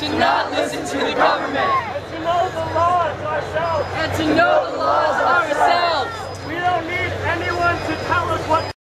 to not listen to the government. And to know the laws ourselves. And to know the laws